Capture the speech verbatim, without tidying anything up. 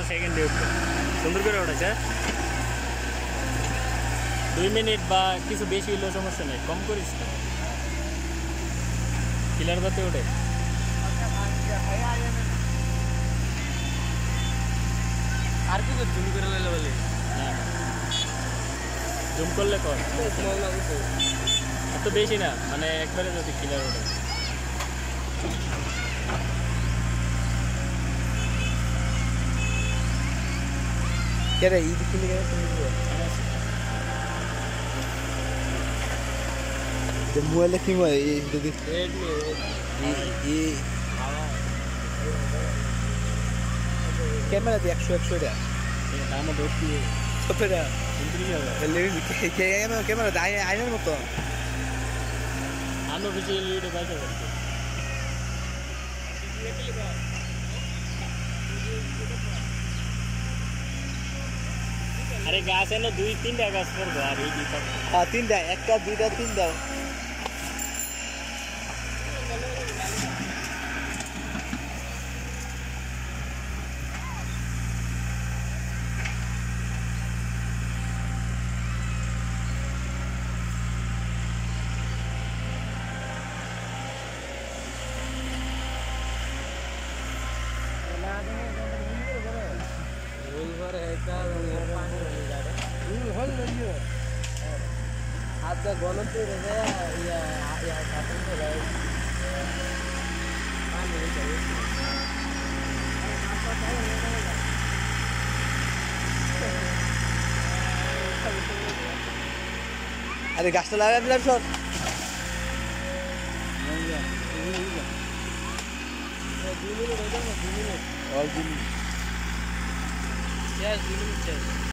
সেকেন্ডে উঠবে সুন্দর করে উঠেছে দুই মিনিট বা কিছু বেশি হলেও সমস্যা নেই কম করিস না কিলার যাতে ওঠে আর কি জুম করে লাইলে বলে না জুম করলে কর এত বেশি না মানে একবারে যদি কিলার ওঠে কেরে ঈদ কিনে গেছে The muelle que muelle e dedi e camera দিয়ে একশো একশো টাকা দাম ধরছি কত টাকা উনত্রিশ হাজার ক্যামেরা ক্যামেরা আইনের মতো আনঅফিসিয়াল ভিডিও বাইশ হাজার আরে গাছ এনে দুই তিনটা গাছ করবো আর এই দুইটা হ্যাঁ তিনটা একটা দুইটা তিনটা आपका गलत हो रहा है या या शासन हो रहा है पानी नहीं चाहिए अरे गास्ता लगा दिला सर और दिन यस दिन